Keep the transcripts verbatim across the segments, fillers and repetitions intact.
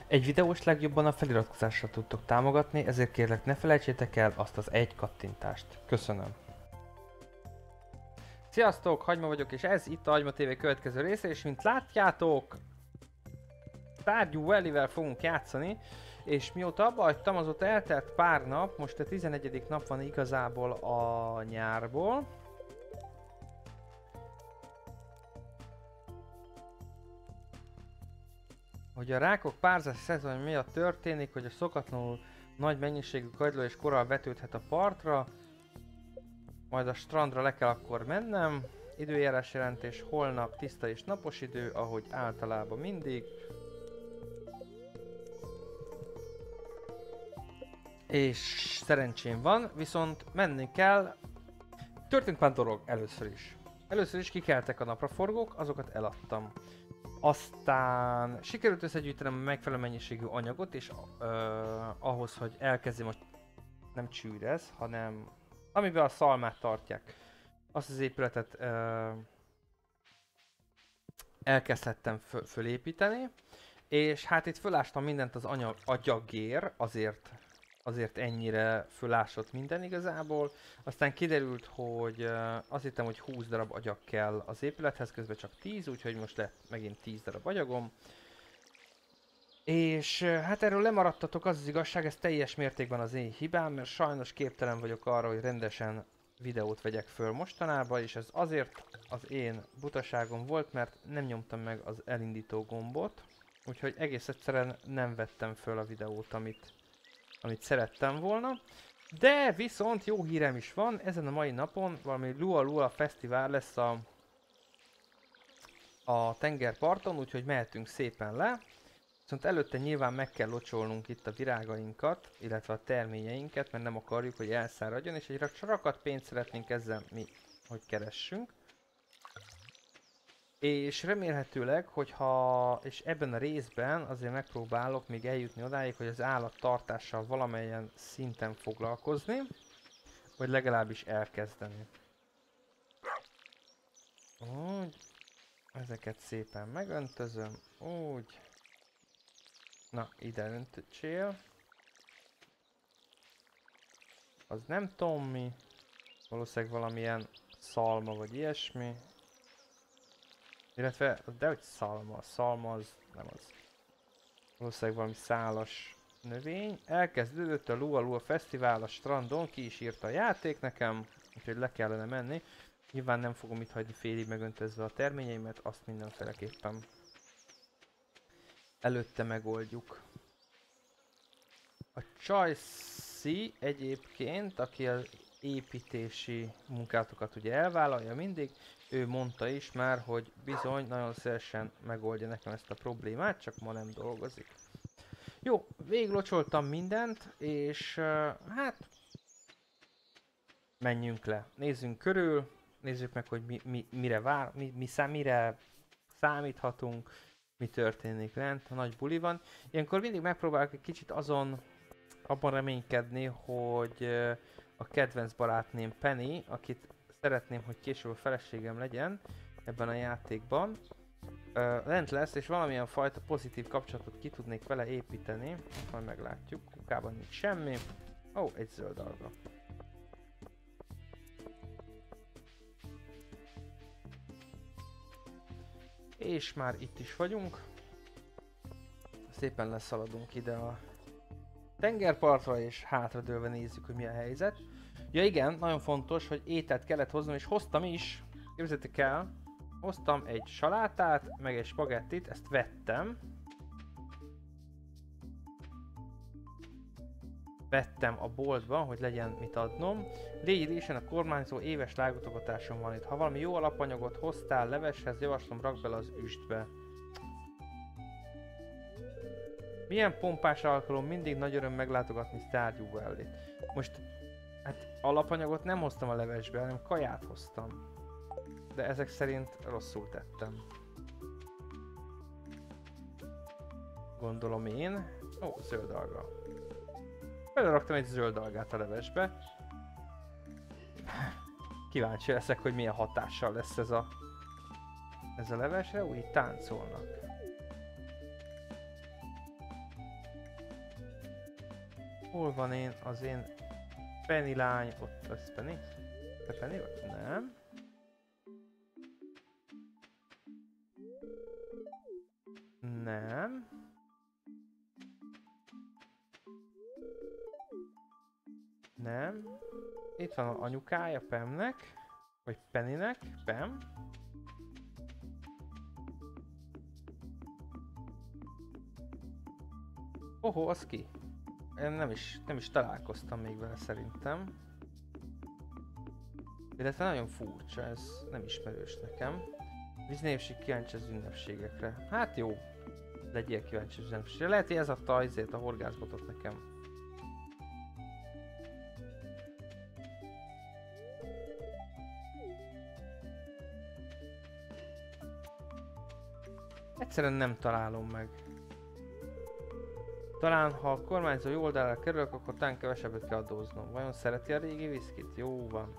Egy videós legjobban a feliratkozásra tudtok támogatni, ezért kérlek ne felejtsétek el azt az egy kattintást. Köszönöm. Sziasztok, Hagyma vagyok, és ez itt a Hagyma té vé következő része, és mint látjátok, Stardew Valley-vel fogunk játszani, és mióta abba hagytam, azóta eltelt pár nap, most a tizennegyedik nap van igazából a nyárból. Hogy a rákok párzási szezon miatt történik, hogy a szokatlanul nagy mennyiségű kagyló és korall vetődhet a partra, majd a strandra le kell akkor mennem. Időjárás jelentés holnap tiszta és napos idő, ahogy általában mindig. És szerencsém van, viszont menni kell. Történt pár dolog először is. Először is kikeltek a napraforgók, azokat eladtam. Aztán sikerült összegyűjtenem a megfelelő mennyiségű anyagot, és uh, ahhoz, hogy elkezdjem most nem csűrez, hanem amiben a szalmát tartják. Azt az épületet uh, elkezdhettem föl fölépíteni, és hát itt fölástam mindent az anyag agyagér, azért, azért ennyire fölásott minden igazából. Aztán kiderült, hogy uh, azt hittem, hogy húsz darab agyag kell az épülethez, közben csak tíz, úgyhogy most lett megint tíz darab agyagom. És uh, hát erről lemaradtatok, az az igazság, ez teljes mértékben az én hibám, mert sajnos képtelen vagyok arra, hogy rendesen videót vegyek föl mostanában, és ez azért az én butaságom volt, mert nem nyomtam meg az elindító gombot, úgyhogy egész egyszerűen nem vettem föl a videót, amit, amit szerettem volna. De viszont jó hírem is van, ezen a mai napon valami Lua Lua fesztivál lesz a, a tengerparton, úgyhogy mehetünk szépen le. Viszont előtte nyilván meg kell locsolnunk itt a virágainkat, illetve a terményeinket, mert nem akarjuk, hogy elszáradjon, és egy rakat pénzt szeretnénk ezzel mi, hogy keressünk. És remélhetőleg, hogyha, és ebben a részben azért megpróbálok még eljutni odáig, hogy az állattartással valamelyen szinten foglalkozni, vagy legalábbis elkezdeni. Úgy, ezeket szépen megöntözöm, úgy. Na, ide öntsél. Az nem tudom mi. Valószínűleg valamilyen szalma vagy ilyesmi. Illetve, de hogy szalma. Szalma az nem az. Valószínűleg valami szálas növény. Elkezdődött a Lua Lua fesztivál a strandon, ki is írta a játék nekem. Úgyhogy le kellene menni. Nyilván nem fogom itt hagyni félig megöntözve a terményeimet, azt mindenféleképpen előtte megoldjuk. A Csajci egyébként, aki az építési munkátokat ugye elvállalja mindig, ő mondta is már, hogy bizony nagyon szívesen megoldja nekem ezt a problémát, csak ma nem dolgozik. Jó, végiglocsoltam mindent, és uh, hát menjünk le. Nézzünk körül, nézzük meg, hogy mi, mi, mire vár, mi, mi szám, mire számíthatunk. Mi történik lent, a nagy buli van. Ilyenkor mindig megpróbálok egy kicsit azon, abban reménykedni, hogy a kedvenc barátném Penny, akit szeretném, hogy később a feleségem legyen ebben a játékban, lent lesz, és valamilyen fajta pozitív kapcsolatot ki tudnék vele építeni. Majd meglátjuk, kukában nincs semmi. Ó, oh, egy zöld alga. És már itt is vagyunk. Szépen leszaladunk ide a tengerpartra, és hátradőlve nézzük, hogy mi a helyzet. Ja igen, nagyon fontos, hogy ételt kellett hoznom, és hoztam is. Képzeljétek el, hoztam egy salátát, meg egy spagettit, ezt vettem. Vettem a boltban, hogy legyen mit adnom. Légy Résen a kormányzó éves látogatáson van itt. Ha valami jó alapanyagot hoztál leveshez, javaslom rakd bele az üstbe. Milyen pompás alkalom, mindig nagy öröm meglátogatni Stardew Valley-t. Most, hát alapanyagot nem hoztam a levesbe, hanem kaját hoztam. De ezek szerint rosszul tettem. Gondolom én. Ó, zöld alga. Beleraktam egy zöld algát a levesbe. Kíváncsi leszek, hogy milyen hatással lesz ez a, ez a levesre. Úgy táncolnak. Hol van én, az én Penny lány? Ott az Penny? Te Penny vagy? Nem. Nem. Nem. Itt van az anyukája Pamnek. Vagy Pennynek. Pam. Oho, az ki? Én nem is, nem is találkoztam még vele szerintem. Illetve nagyon furcsa, ez nem ismerős nekem. Víznépség kíváncsi az ünnepségekre. Hát jó. Legyél kíváncsi az ünnepségekre. Lehet, hogy ez adta azért a horgászbotot nekem. Egyszerűen nem találom meg. Talán ha a kormányzó jó oldalra kerülök, akkor talán kevesebbet kell adóznom. Vajon szereti a régi viszkit? Jó van.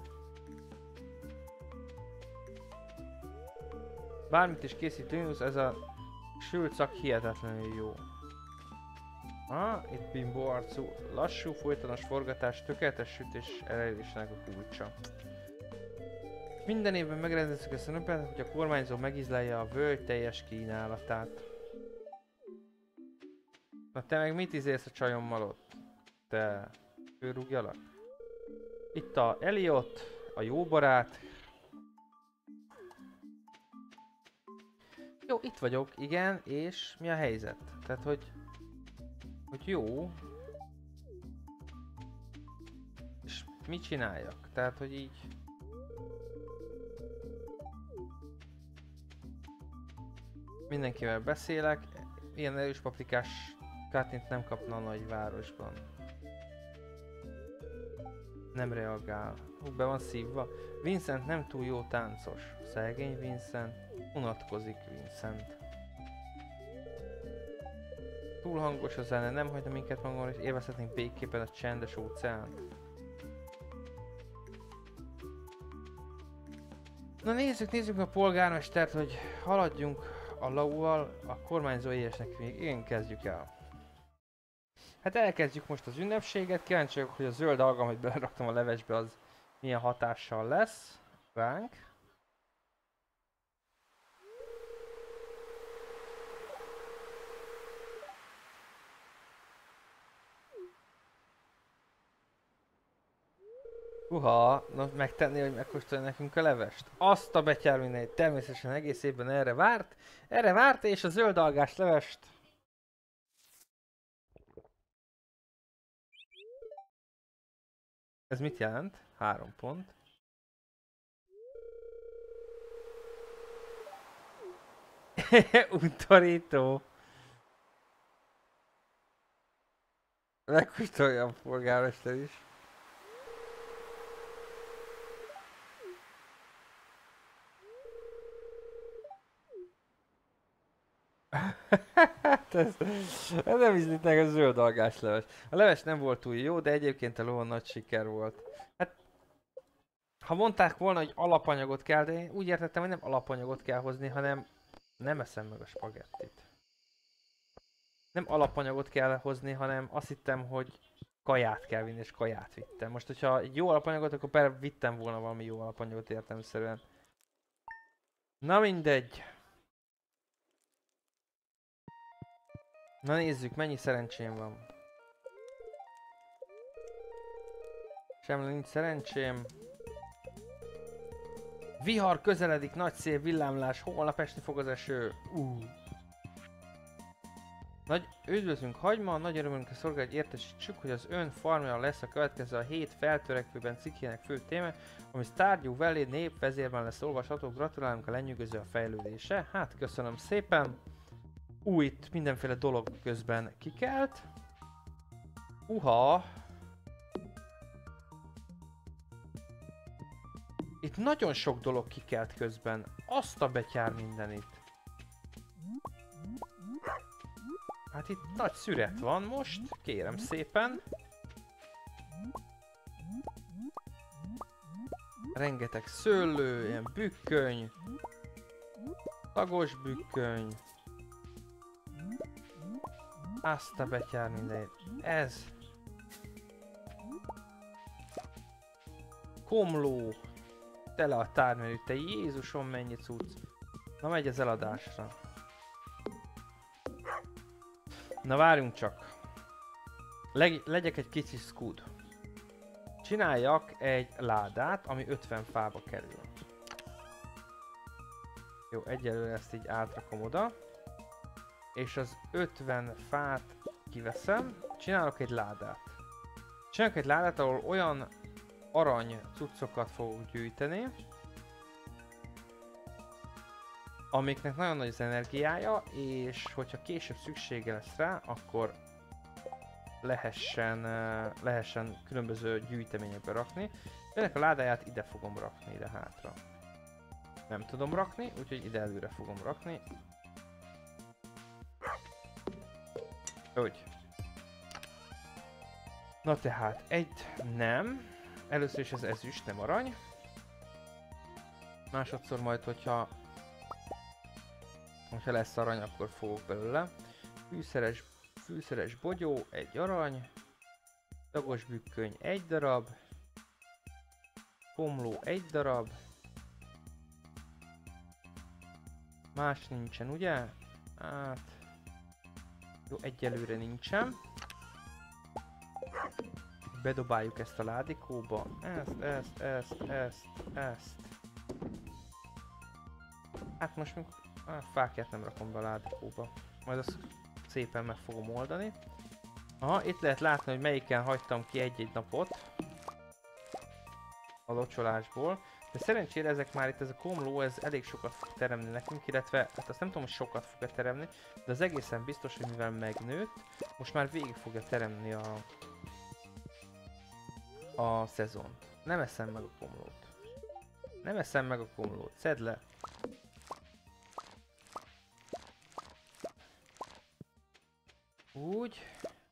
Bármit is készít Linus, ez a sült szak hihetetlenül jó. Ah, itt bimbó arcú, lassú, folytonos forgatás, tökéletes sütés elérésének a kulcsa. Minden évben megrendezzük ezt a nöpet, hogy a kormányzó megízlelje a völgy teljes kínálatát. Na te meg mit izélsz a csajommal ott? Te... főrúgjalak? Itt a Elliot, a jó barát. Jó, itt vagyok, igen, és mi a helyzet? Tehát, hogy... hogy jó. És mit csináljak? Tehát, hogy így... mindenkivel beszélek. Ilyen erős paprikás kártint nem kapna a nagyvárosban. Nem reagál. Hú, be van szívva. Vincent nem túl jó táncos. Szegény Vincent. Unatkozik Vincent. Túl hangos a zene, nem hagyna minket magamra, és élvezhetnénk békében a csendes óceánt. Na nézzük, nézzük a polgármestert, hogy haladjunk a lauval, a kormányzó éjesnek még igen, kezdjük el. Hát elkezdjük most az ünnepséget, kíváncsi vagyok, hogy a zöld alga, amit beleraktam a levesbe, az milyen hatással lesz ránk. Uha, na megtenni, hogy megkóstolja nekünk a levest. Azt a betyár mindenit, természetesen egész évben erre várt. Erre várt, és a zöld algás levest. Ez mit jelent? Három pont. Untorító. Megkóstolja a polgármester is. Hát ez, ez nem ízlik meg a zöld algás leves. A leves nem volt túl jó, de egyébként a lóan nagy siker volt. Hát, ha mondták volna, hogy alapanyagot kell, de én úgy értettem, hogy nem alapanyagot kell hozni, hanem nem eszem meg a spagettit. Nem alapanyagot kell hozni, hanem azt hittem, hogy kaját kell vinni, és kaját vittem. Most, hogyha egy jó alapanyagot, akkor persze vittem volna valami jó alapanyagot értelemszerűen. Na mindegy. Na nézzük, mennyi szerencsém van. Semmi nincs szerencsém. Vihar közeledik, nagy szél, villámlás, holnap esni fog az eső. Uh. Nagy üdvözlünk hagyma, nagy örömünkre szolgál, hogy értesítsük, hogy az ön farmja lesz a következő a hét feltörekvőben cikkének fő téma, ami Stardew Valley népvezérben lesz olvasható. Gratulálunk, a lenyűgöző a fejlődése. Hát köszönöm szépen. Ú, itt mindenféle dolog közben kikelt. Uha! Itt nagyon sok dolog kikelt közben. Azt a betyár mindenit. Hát itt nagy szüret van most, kérem szépen. Rengeteg szőlő, ilyen bükköny. Tagos bükköny. Azt a betyár mindenit. Ez. komló, tele a tármenü, te Jézusom mennyi cucc. Na megy az eladásra. Na várjunk csak. Leg, legyek egy kicsi scud. Csináljak egy ládát, ami ötven fába kerül. Jó, egyelőre ezt így átrakom oda. És az ötven fát kiveszem. Csinálok egy ládát. Csinálok egy ládát, ahol olyan arany cuccokat fogok gyűjteni, amiknek nagyon nagy az energiája, és hogyha később szüksége lesz rá, akkor lehessen, lehessen különböző gyűjteményekbe rakni. Ennek a ládáját ide fogom rakni, ide hátra. Nem tudom rakni, úgyhogy ide előre fogom rakni. Úgy. Na tehát, egy nem. Először is ez ezüst, nem arany. Másodszor majd, hogyha hogyha lesz arany, akkor fogok belőle. Fűszeres, fűszeres bogyó, egy arany. Tagos bükköny, egy darab. Komló, egy darab. Más nincsen, ugye? Hát... Jó, egyelőre nincsen. Bedobáljuk ezt a ládikóba. Ezt, ezt, ezt, ezt, ezt. Hát most még a fákját nem rakom be a ládikóba. Majd azt szépen meg fogom oldani. Aha, itt lehet látni, hogy melyiken hagytam ki egy-egy napot. A locsolásból. De szerencsére ezek már itt, ez a komló, ez elég sokat fog teremni nekünk, illetve, hát azt nem tudom, hogy sokat fog teremni, de az egészen biztos, hogy mivel megnőtt, most már végig fogja teremni a, a szezont. Nem eszem meg a komlót. Nem eszem meg a komlót, szedd le! Úgy.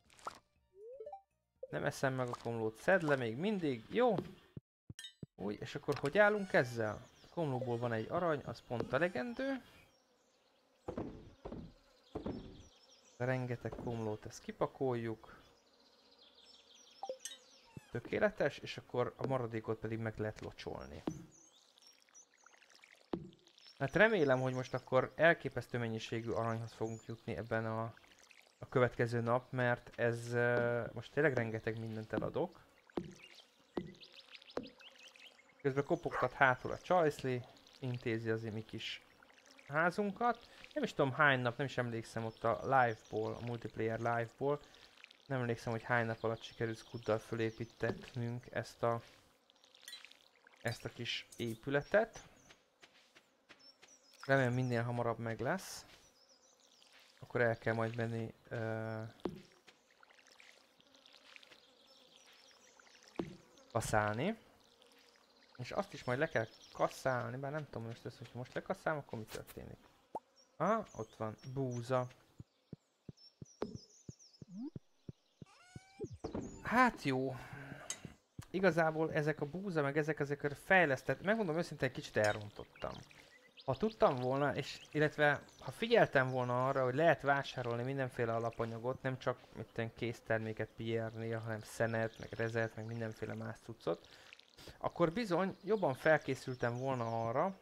Nem eszem meg a komlót, szedd le még mindig, jó? Úgy, és akkor hogy állunk ezzel? A komlóból van egy arany, az pont elegendő. Rengeteg komlót, ezt kipakoljuk. Tökéletes, és akkor a maradékot pedig meg lehet locsolni. Hát remélem, hogy most akkor elképesztő mennyiségű aranyhoz fogunk jutni ebben a, a következő nap, mert ez uh, most tényleg rengeteg mindent eladok. Közben kopogtat hátul a Csajszli, intézi az mi kis házunkat. Nem is tudom hány nap, nem is emlékszem ott a live-ból, a multiplayer live-ból. Nem emlékszem, hogy hány nap alatt sikerült skuddal fölépítetnünk ezt a, ezt a kis épületet. Remélem minél hamarabb meg lesz. Akkor el kell majd menni uh, kaszálni. És azt is majd le kell kasszálni, bár nem tudom most ezt, hogy most lekasszálom, akkor mi történik. Aha, ott van, búza. Hát jó. Igazából ezek a búza, meg ezek ezek fejlesztett, megmondom őszintén, egy kicsit elrontottam. Ha tudtam volna, és illetve ha figyeltem volna arra, hogy lehet vásárolni mindenféle alapanyagot, nem csak mitten készterméket pé er-nél, hanem szenet, meg rezet, meg mindenféle más cuccot, akkor bizony jobban felkészültem volna arra,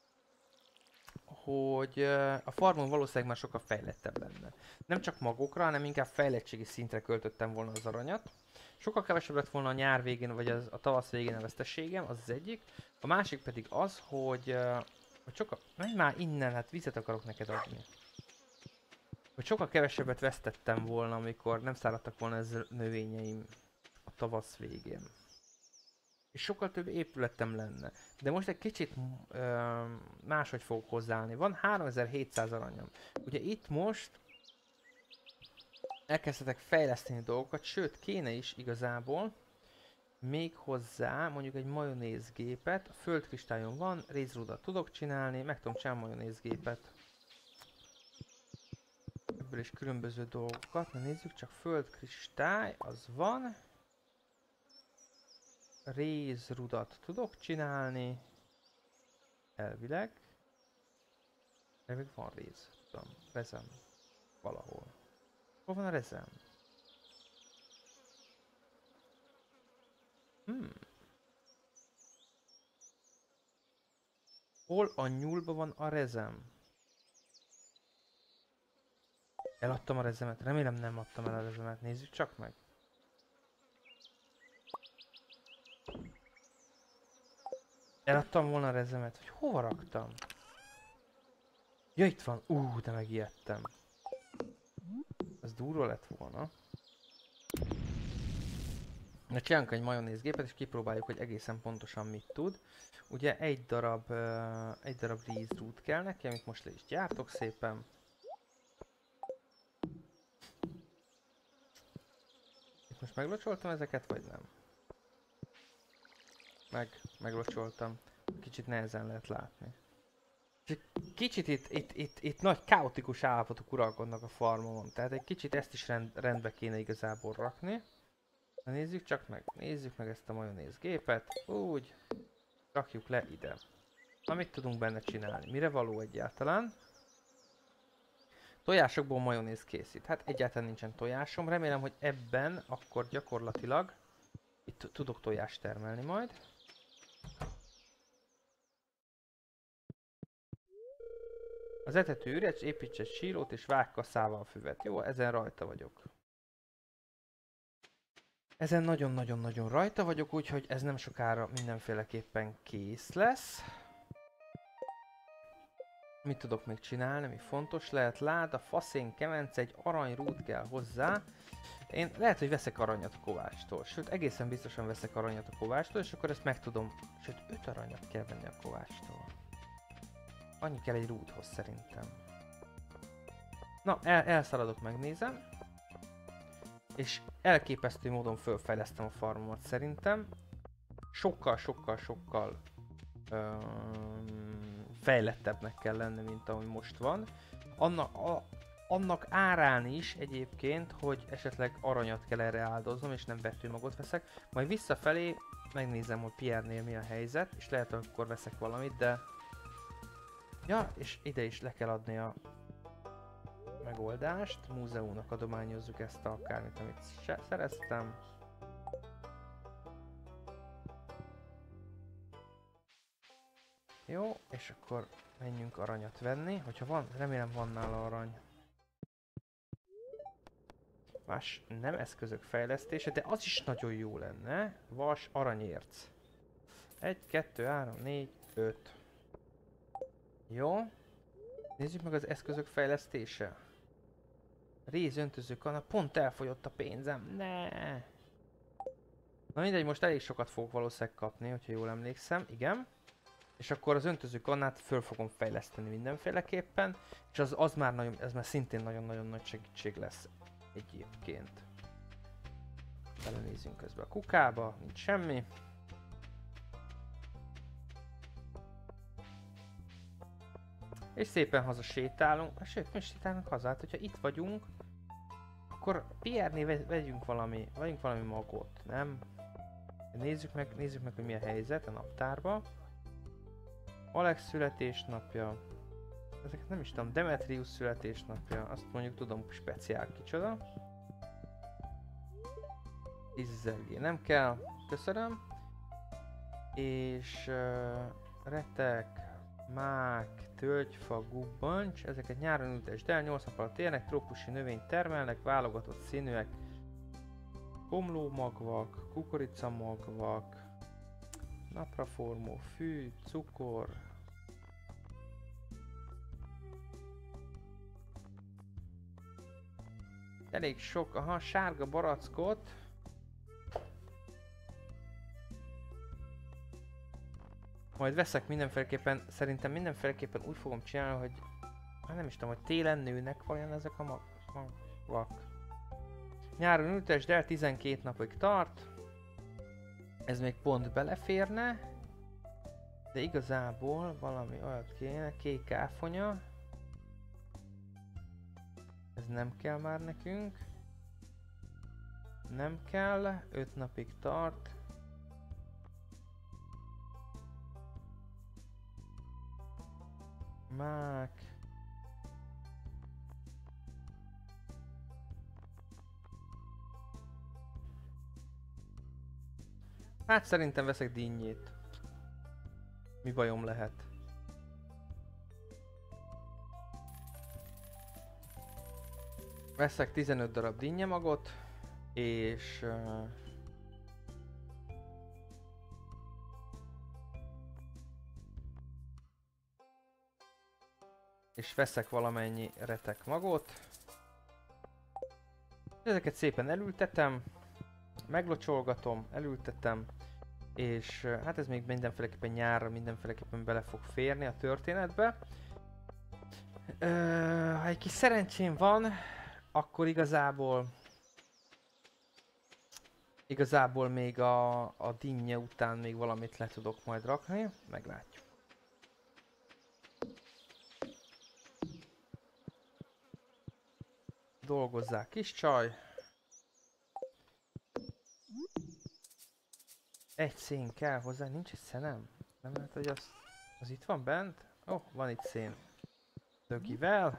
hogy a farmon valószínűleg már sokkal fejlettebb lenne. Nem csak magokra, hanem inkább fejlettségi szintre költöttem volna az aranyat. Sokkal kevesebb lett volna a nyár végén, vagy az, a tavasz végén a veszteségem, az az egyik. A másik pedig az, hogy, hogy sokkal... Menj már innen, hát vizet akarok neked adni. Hogy sokkal kevesebbet vesztettem volna, amikor nem száradtak volna ezzel növényeim a tavasz végén. És sokkal több épületem lenne. De most egy kicsit ö, máshogy fogok hozzáállni. Van háromezer-hétszáz aranyam. Ugye itt most elkezdhetek fejleszteni dolgokat, sőt kéne is igazából még hozzá mondjuk egy majonézgépet. A földkristályon van, rézrudat tudok csinálni, meg tudom csinálni majonézgépet. Ebből is különböző dolgokat. Na nézzük csak, földkristály, az van. Rézrudat tudok csinálni. Elvileg. Elvileg van réz. Tudom, rezem. Valahol. Hol van a rezem? Hmm. Hol a nyúlba van a rezem? Eladtam a rezemet. Remélem nem adtam el a rezemet. Nézzük csak meg. Eladtam volna a rezemet. Hogy hova raktam? Ja, itt van. Ú, uh, de megijedtem. Ez durva lett volna. Na, csinálunk egy majonézgépet, és kipróbáljuk, hogy egészen pontosan mit tud. Ugye egy darab, uh, egy darab rízrút kell neki, amit most le is gyártok szépen. Itt most meglocsoltam ezeket, vagy nem? Meg, meglocsoltam. Kicsit nehezen lehet látni. Kicsit itt, itt, itt, itt nagy kaotikus állapotok uralkodnak a farmon, tehát egy kicsit ezt is rend, rendbe kéne igazából rakni. Na nézzük csak meg, nézzük meg ezt a majonézgépet, úgy, rakjuk le ide. Na mit tudunk benne csinálni? Mire való egyáltalán? Tojásokból majonéz készít. Hát egyáltalán nincsen tojásom, remélem, hogy ebben akkor gyakorlatilag itt tudok tojást termelni majd. Az etető üres, építs egy sírót és vágj kasszával a füvet. Jó, ezen rajta vagyok. Ezen nagyon-nagyon-nagyon rajta vagyok, úgyhogy ez nem sokára mindenféleképpen kész lesz. Mit tudok még csinálni, mi fontos lehet? Láda, faszén, kemence, egy aranyrút kell hozzá. Én lehet, hogy veszek aranyat a kovácstól, sőt egészen biztosan veszek aranyat a kovácstól, és akkor ezt meg tudom, sőt öt aranyat kell venni a kovácstól. Annyi kell egy rúthoz szerintem. Na, el, elszaladok, megnézem. És elképesztő módon fölfejlesztem a farmomat szerintem. Sokkal, sokkal, sokkal öm, fejlettebbnek kell lenni, mint ahogy most van. Annak, a, annak árán is egyébként, hogy esetleg aranyat kell erre áldoznom, és nem vetőmagot veszek. Majd visszafelé megnézem, hogy Pierre-nél mi a helyzet, és lehet, hogy akkor veszek valamit, de... Ja, és ide is le kell adni a megoldást. Múzeumnak adományozzuk ezt a akármit, amit szereztem. Jó, és akkor menjünk aranyat venni. Hogyha van, remélem van nála arany. Más nem eszközök fejlesztése, de az is nagyon jó lenne. Vas aranyérc. egy, kettő, három, négy, öt. Jó. Nézzük meg az eszközök fejlesztése. Réz öntöző kanna, pont elfogyott a pénzem. Ne. Na mindegy, most elég sokat fogok valószínűleg kapni, hogyha jól emlékszem. Igen. És akkor az öntöző kannát föl fogom fejleszteni mindenféleképpen. És az, az már nagyon, ez már szintén nagyon-nagyon nagy segítség lesz egyébként. Belenézzünk közben a kukába, nincs semmi. És szépen haza sétálunk, sőt, mi sétálunk haza, hát hogyha itt vagyunk, akkor Pierre-nél vegyünk valami, vegyünk valami magot, nem? Nézzük meg, nézzük meg, hogy mi a helyzet a naptárba. Alex születésnapja, ezeket nem is tudom, Demetrius születésnapja, azt mondjuk tudom speciál kicsoda. Izzergé nem kell, köszönöm. És uh, retek, mák, tölgyfa, gubbancs, ezeket nyáron ültesd el, nyolc nap alatt érnek, trópusi növényt termelnek, válogatott színűek, komlómagvak, kukoricamagvak, napraformó, fű, cukor, elég sok, aha, sárga barackot, majd veszek mindenféleképpen, szerintem mindenféleképpen úgy fogom csinálni, hogy hát nem is tudom, hogy télen nőnek vajon ezek a mag magvak. Nyáron ültesd el, tizenkét napig tart. Ez még pont beleférne. De igazából valami olyat kéne, kék áfonya. Ez nem kell már nekünk. Nem kell, öt napig tart. Mák. Hát szerintem veszek dinnyét. Mi bajom lehet? Veszek tizenöt darab dinnyemagot, és... Uh, és veszek valamennyi retek magot. Ezeket szépen elültetem, meglocsolgatom, elültetem, és uh, hát ez még mindenféleképpen nyárra mindenféleképpen bele fog férni a történetbe. Uh, ha egy kis szerencsém van, akkor igazából igazából még a, a dinnye után még valamit le tudok majd rakni, meglátjuk. Dolgozzák kis csaj. Egy szén kell hozzá, nincs egy szenem? Nem lehet, hogy az, az itt van bent? Ó, oh, van itt szén. Dögivel.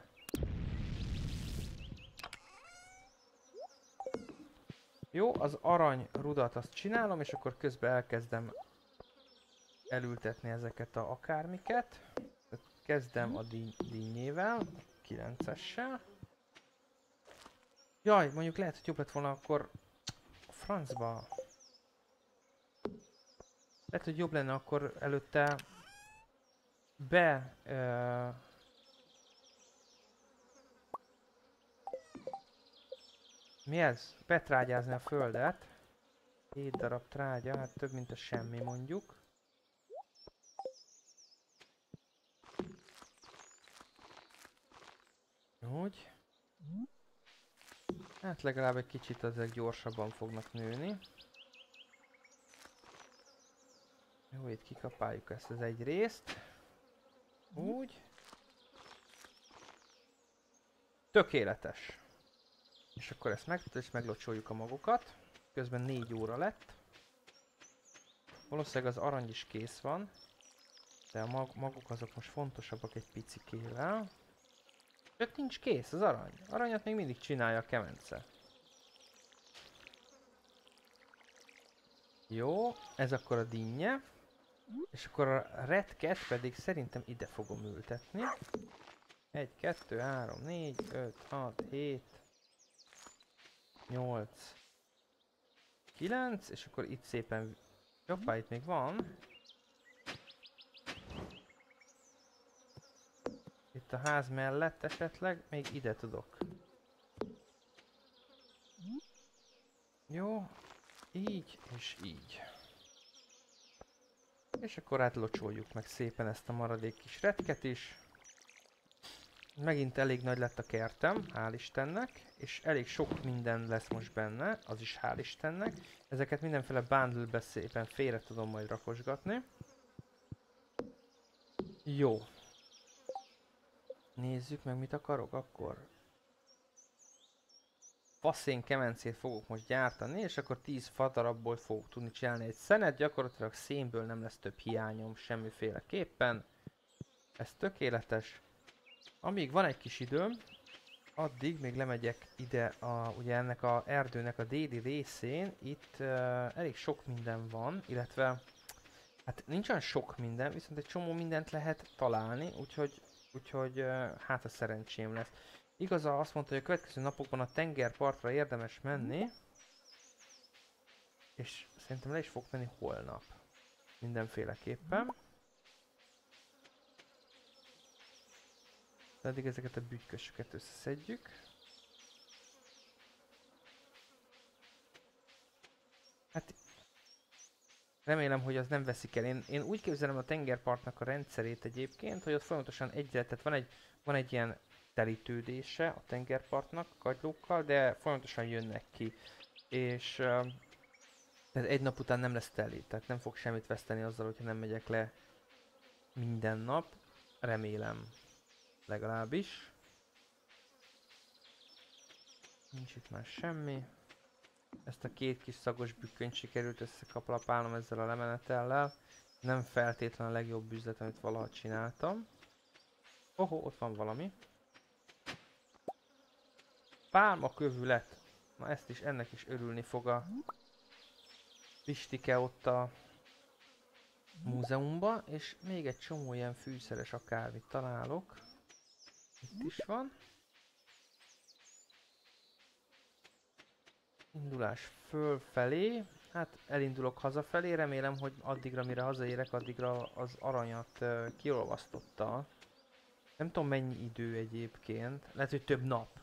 Jó, az arany rudat azt csinálom, és akkor közben elkezdem elültetni ezeket a akármiket. Kezdem a dinnyével, kilencessel. Jaj, mondjuk lehet, hogy jobb lett volna akkor a francba. Lehet, hogy jobb lenne akkor előtte be... Uh, mi ez? Betrágyázni a földet. Hét darab trágya, hát több mint a semmi mondjuk. Úgy. Hát legalább egy kicsit ezek gyorsabban fognak nőni. Jó, itt kikapáljuk ezt az egy részt. Úgy. Tökéletes. És akkor ezt meg, és meglocsoljuk a magokat. Közben négy óra lett. Valószínűleg az arany is kész van. De a mag magok azok most fontosabbak egy picikével. Csak nincs kész az arany. Aranyat még mindig csinálja a kemence. Jó, ez akkor a dinnye. És akkor a retket pedig szerintem ide fogom ültetni. egy, kettő, három, négy, öt, hat, hét, nyolc, kilenc, és akkor itt szépen... Jobbá, itt még van. Itt a ház mellett esetleg még ide tudok. Jó, így és így. És akkor átlocsoljuk meg szépen ezt a maradék kis retket is. Megint elég nagy lett a kertem, hál' Istennek, és elég sok minden lesz most benne, az is hál' Istennek. Ezeket mindenféle bundle-be szépen félre tudom majd rakosgatni. Jó. Nézzük meg, mit akarok akkor. Faszén kemencét fogok most gyártani, és akkor tíz fadarabból fogok tudni csinálni egy szenet. Gyakorlatilag szénből nem lesz több hiányom semmiféleképpen. Ez tökéletes. Amíg van egy kis időm, addig még lemegyek ide a, ugye ennek a erdőnek a déli részén. Itt uh, elég sok minden van, illetve hát nincs olyan sok minden, viszont egy csomó mindent lehet találni, úgyhogy, úgyhogy uh, hát a szerencsém lesz. Igaza azt mondta, hogy a következő napokban a tengerpartra érdemes menni, és szerintem le is fog menni holnap. Mindenféleképpen. De addig ezeket a bütykösöket összeszedjük. Hát remélem, hogy az nem veszik el. Én, én úgy képzelem a tengerpartnak a rendszerét egyébként, hogy ott folyamatosan egyre, tehát van egy, van egy ilyen telítődése a tengerpartnak kagylókkal, de folyamatosan jönnek ki. És uh, tehát egy nap után nem lesz teli, tehát nem fog semmit veszteni azzal, hogyha nem megyek le minden nap. Remélem. Legalábbis. Nincs itt már semmi. Ezt a két kis szagos bükkönyt sikerült összekaplapálnom ezzel a lemenetellel. Nem feltétlenül a legjobb üzlet, amit valaha csináltam. Oho, ott van valami. Pálma kövület. Na ezt is, ennek is örülni fog a Pistike ott a múzeumban. És még egy csomó ilyen fűszeres akármit találok. Itt is van. Indulás fölfelé. Hát elindulok hazafelé, remélem, hogy addigra, mire hazaérek, addigra az aranyat uh, kiolvasztotta. Nem tudom mennyi idő egyébként, lehet, hogy több nap.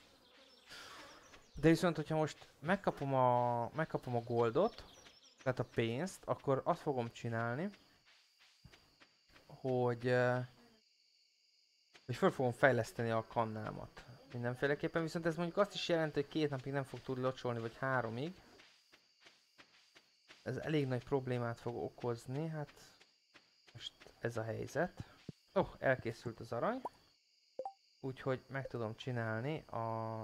De viszont, hogyha most megkapom a, megkapom a goldot, tehát a pénzt, akkor azt fogom csinálni, hogy, uh, hogy föl fogom fejleszteni a kannámat. Mindenféleképpen, viszont ez mondjuk azt is jelenti, hogy két napig nem fog tudni locsolni, vagy háromig. Ez elég nagy problémát fog okozni, hát most ez a helyzet. Ó, oh, elkészült az arany. Úgyhogy meg tudom csinálni a...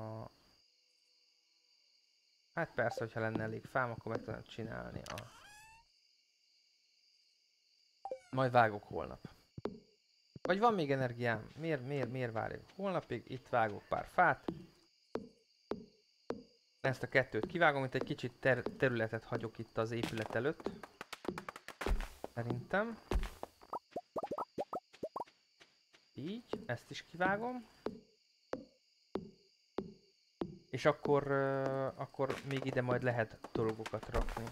Hát persze, hogyha lenne elég fám, akkor meg tudom csinálni a... Majd vágok holnap. Vagy van még energiám? Miért, miért, miért várjuk holnapig? Itt vágok pár fát. Ezt a kettőt kivágom, itt egy kicsit ter területet hagyok itt az épület előtt. Szerintem. Így, ezt is kivágom. És akkor, uh, akkor még ide majd lehet dolgokat rakni.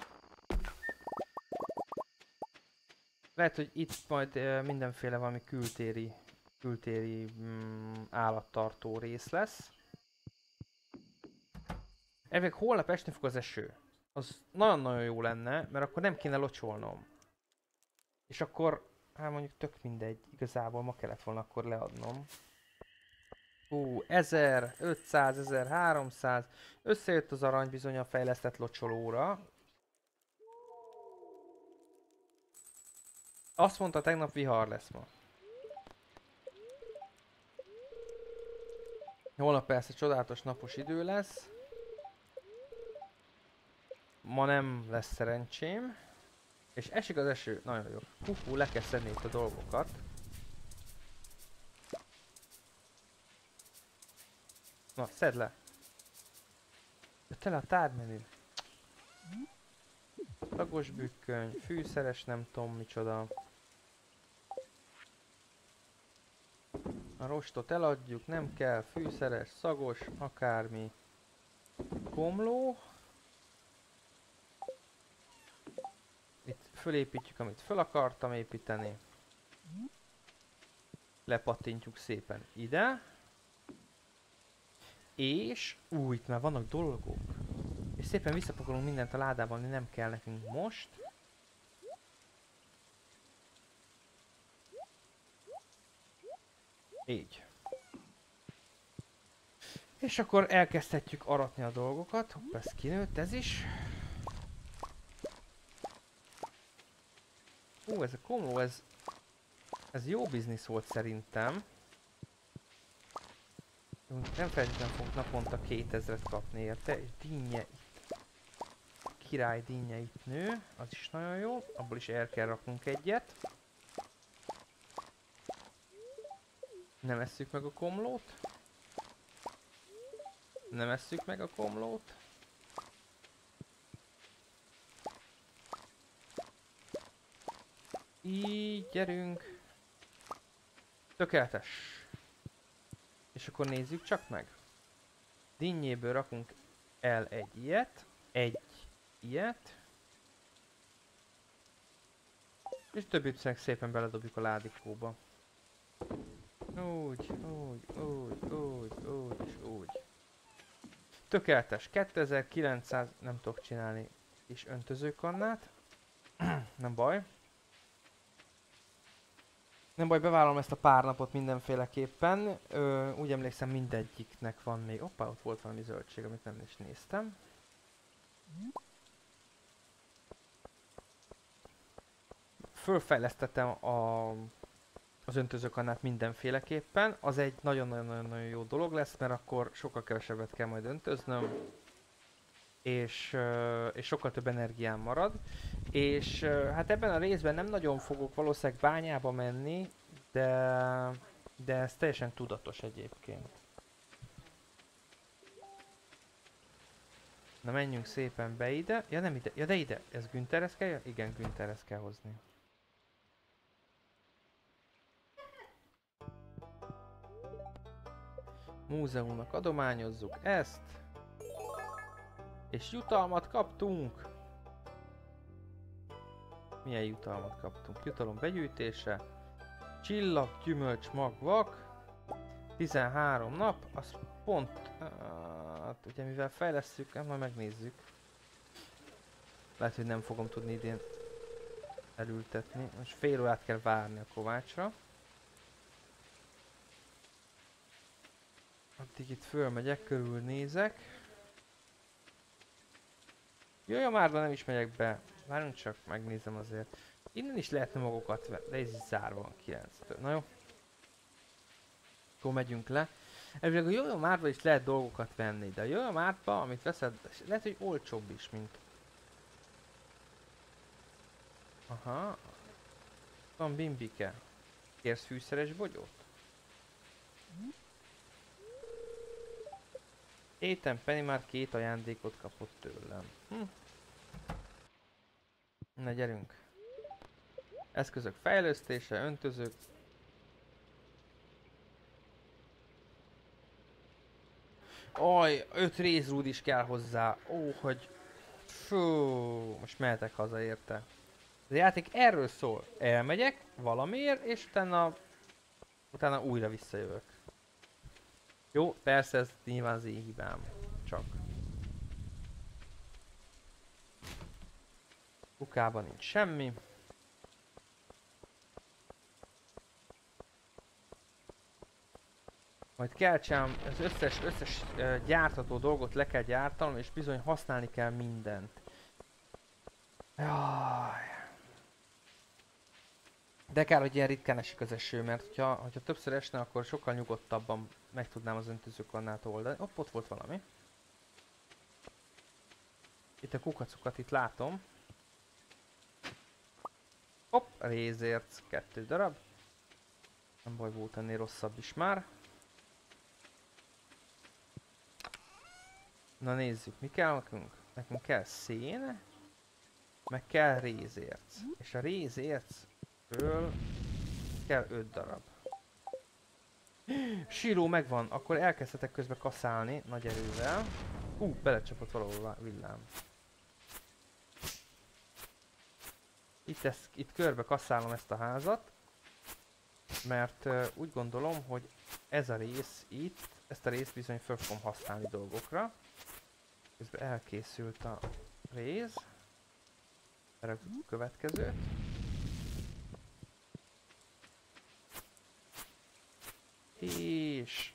Lehet, hogy itt majd uh, mindenféle valami kültéri, kültéri mm, állattartó rész lesz. Elvég holnap esni fog az eső. Az nagyon-nagyon jó lenne, mert akkor nem kéne locsolnom. És akkor, hát mondjuk tök mindegy, igazából ma kellett volna akkor leadnom. Hú, ezer, ötszáz, ezerháromszáz. Összejött az arany bizony a fejlesztett locsolóra. Azt mondta, tegnap vihar lesz ma. Holnap persze csodálatos napos idő lesz. Ma nem lesz szerencsém. És esik az eső. Nagyon jó. Hú, hú, le kell szedni itt a dolgokat. Na, szedd le. De tele a tármenü. Tagos bükköny, fűszeres, nem tudom micsoda. A rostot eladjuk, nem kell, fűszeres, szagos, akármi. Komló. Itt fölépítjük, amit föl akartam építeni. Lepattintjuk szépen ide. És... Ú, itt már vannak dolgok. És szépen visszapakolunk mindent a ládában, ami nem kell nekünk most. Így. És akkor elkezdhetjük aratni a dolgokat. Hopp, ez kinőtt, ez is. Ú, ez a komló, ez... Ez jó biznisz volt szerintem. Nem feltétlenül fogunk naponta kétezret kapni érte, és dinnye itt. Király dinnye itt nő, az is nagyon jó. Abból is el kell raknunk egyet. Nem esszük meg a komlót. Nem esszük meg a komlót. Így, gyerünk. Tökéletes. És akkor nézzük csak meg. Dinnyéből rakunk el egy ilyet. Egy ilyet. És többit meg szépen beledobjuk a ládikóba. Úgy, úgy, úgy, úgy, úgy, és úgy. Tökéletes. kétezer-kilencszáz nem tudok csinálni és öntözőkannát. Nem baj. Nem baj, bevállalom ezt a pár napot mindenféleképpen. Ö, úgy emlékszem, mindegyiknek van még... Hoppá, ott volt valami zöldség, amit nem is néztem. Fölfejlesztettem a, az öntözőkannát mindenféleképpen. Az egy nagyon-nagyon jó dolog lesz, mert akkor sokkal kevesebbet kell majd öntöznöm. És, és sokkal több energiám marad. És hát ebben a részben nem nagyon fogok valószínűleg bányába menni, de, de ez teljesen tudatos egyébként. Na menjünk szépen be ide. Ja nem ide, ja de ide. Ez Güntherhez kell? Igen, Güntherhez kell hozni. Múzeumnak adományozzuk ezt. És jutalmat kaptunk! Milyen jutalmat kaptunk? Jutalom begyűjtése. Csillag, gyümölcs, magvak. tizenhárom nap, az pont... Hát ugye mivel fejlesztjük, nem, majd megnézzük. Lehet, hogy nem fogom tudni idén elültetni. Most fél órát kell várni a kovácsra. Addig itt fölmegyek, körülnézek. Jaj, már nem is megyek be. Várjunk csak, megnézem azért. Innen is lehetne magukat venni, de ez is zárva van kilenctől. Na jó. Akkor megyünk le. Elvileg a Jojo Martba is lehet dolgokat venni, de a Jojo Martba, amit veszed, lehet, hogy olcsóbb is, mint... Aha. Van bimbike. Kérsz fűszeres bogyót? Ethan Penny már két ajándékot kapott tőlem. Hm. Na gyerünk. Eszközök fejlesztése, öntözők. Aj, öt rézrúd is kell hozzá. Ó, hogy... Fú, most mehetek haza érte. A játék erről szól. Elmegyek valamiért, és utána... Utána újra visszajövök. Jó, persze ez nyilván az én hibám. Csak. Kukában nincs semmi. Majd kell csinálnom, az összes, összes uh, gyártható dolgot le kell gyártanom, és bizony használni kell mindent. Jaj. De kár, hogy ilyen ritkán esik az eső, mert hogyha, hogyha többször esne, akkor sokkal nyugodtabban meg tudnám az öntözőkannát oldani. Hopp, ott volt valami. Itt a kukacukat itt látom. Hopp, rézérc, kettő darab. Nem baj, volt ennél rosszabb is már. Na nézzük, mi kell nekünk? Nekünk kell szén, meg kell rézérc. És a rézércből kell öt darab. Síró megvan, akkor elkezdhetek közben kaszálni nagy erővel. Hú, belecsapott valahol villám. Itt, ezt, itt körbe kaszálom ezt a házat, mert uh, úgy gondolom, hogy ez a rész itt, ezt a részt bizony fel fogom használni dolgokra. Közben elkészült a réz. Erre a következőt. És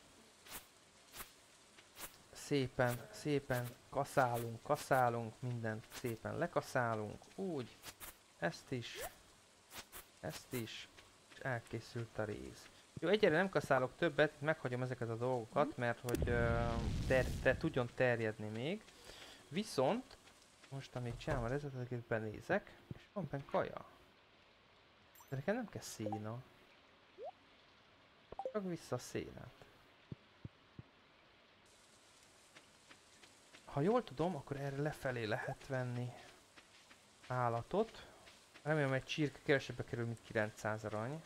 szépen, szépen kaszálunk, kaszálunk, mindent szépen lekaszálunk, úgy, ezt is, ezt is, és elkészült a réz. Jó, egyre nem kaszálok többet, meghagyom ezeket a dolgokat, mert hogy uh, ter, ter, tudjon terjedni még. Viszont, most amíg csinálom a rezet, benézek, és van benne kaja. De nekem nem kell széna. Csak vissza a szénát. Ha jól tudom, akkor erre lefelé lehet venni állatot. Remélem, egy csirke kevesebbe kerül, mint kilencszáz arany.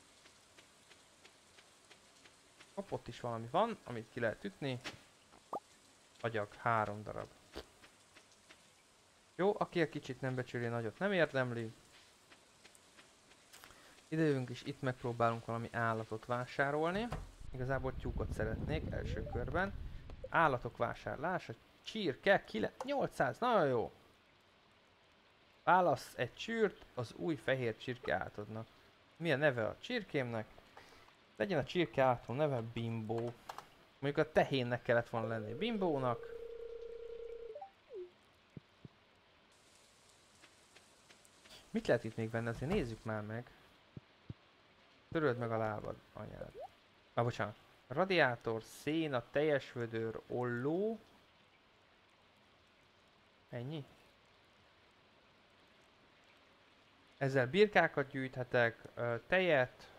Hopp, ott is valami van, amit ki lehet ütni. Agyag, három darab. Jó, aki a kicsit nem becsüli, nagyot nem érdemli. Idejövünk és itt megpróbálunk valami állatot vásárolni. Igazából tyúkot szeretnék első körben. Állatok vásárlása, csirke, nyolcszáz, nagyon jó. Válasz egy csűrt az új fehér csirke állatodnak. Mi a neve a csirkémnek? Legyen a csirke állatom neve Bimbo. Mondjuk a tehénnek kellett volna lenni Bimbónak. Mit lehet itt még venni? Azért nézzük már meg. Töröld meg a lábad, anyád. Ah, bocsánat. Radiátor, széna, teljes vödör, olló. Ennyi? Ezzel birkákat gyűjthetek, tejet.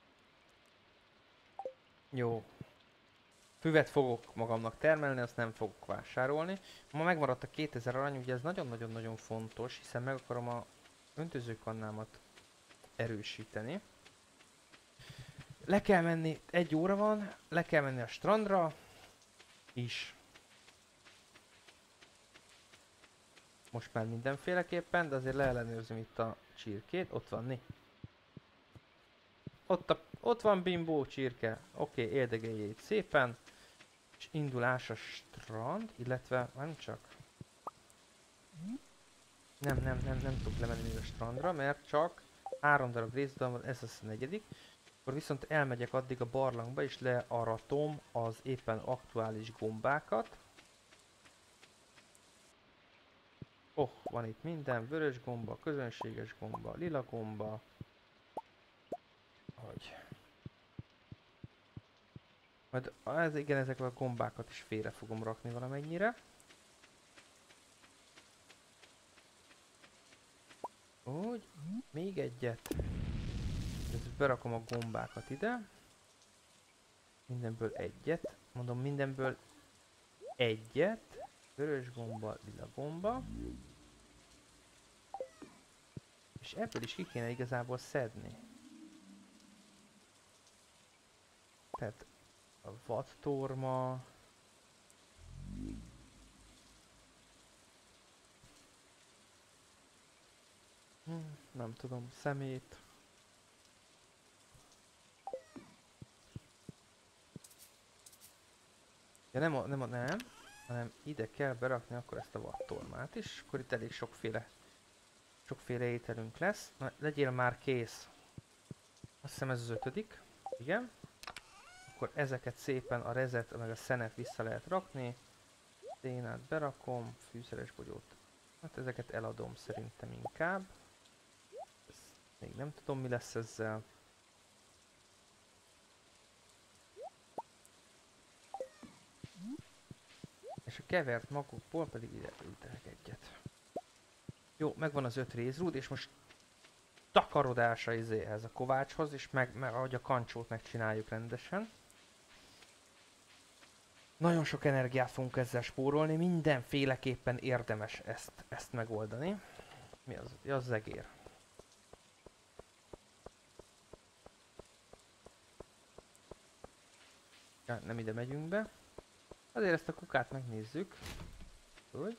Jó. Füvet fogok magamnak termelni, azt nem fogok vásárolni. Ma megmaradt a kétezer arany, ugye ez nagyon-nagyon-nagyon fontos, hiszen meg akarom a öntözőkannámat erősíteni. Le kell menni, egy óra van, le kell menni a strandra is. Most már mindenféleképpen, de azért leellenőrzöm itt a csirkét. Ott van, né? Ott, a, ott van Bimbó csirke. Oké, okay, érdekelje itt szépen. És indulás a strand, illetve nem csak. Nem, nem, nem, nem tudok lemenni a strandra, mert csak három darab részdalom van, ez lesz a negyedik. Akkor viszont elmegyek addig a barlangba és learatom az éppen aktuális gombákat. Oh, van itt minden, vörös gomba, közönséges gomba, lila gomba. Hogy. Majd ez, igen, ezekkel a gombákat is félre fogom rakni valamennyire. Úgy, még egyet. Ezt berakom a gombákat ide. Mindenből egyet. Mondom, mindenből egyet. Vörös gomba, lila gomba. És ebből is ki kéne igazából szedni. Tehát a vadtorma. Hm, nem tudom, szemét. Ja, nem, a, nem, a, nem, hanem ide kell berakni akkor ezt a vadtormát is, akkor itt elég sokféle, sokféle ételünk lesz. Na, legyél már kész. Azt hiszem ez az ötödik. Igen. Akkor ezeket szépen a rezet, meg a szenet vissza lehet rakni. Szénát berakom, fűszeres bogyót. Hát ezeket eladom szerintem inkább. Ezt még nem tudom mi lesz ezzel. És a kevert magukból pedig ide ültenek egyet. Jó, megvan az öt rézrúd, és most takarodása izéhez a kovácshoz, és meg, meg ahogy a kancsót megcsináljuk rendesen. Nagyon sok energiát fogunk ezzel spórolni, mindenféleképpen érdemes ezt, ezt megoldani. Mi az? Ja, az zegér. Ja, nem ide megyünk be. Azért ezt a kukát megnézzük. Hogy?